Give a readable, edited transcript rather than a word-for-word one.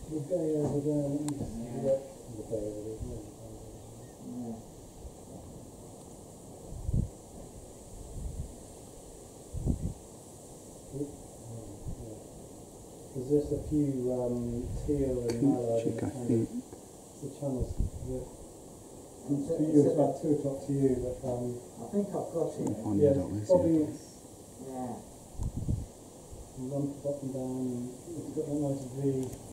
The bay over there, let me just look. The bay over there. Yeah. There's just a few teal and mallard in the channels. The channels for you, it's about 2 o'clock to you, but I think I've got it. yeah, probably Yeah. lump up and down, and it's got that nice V.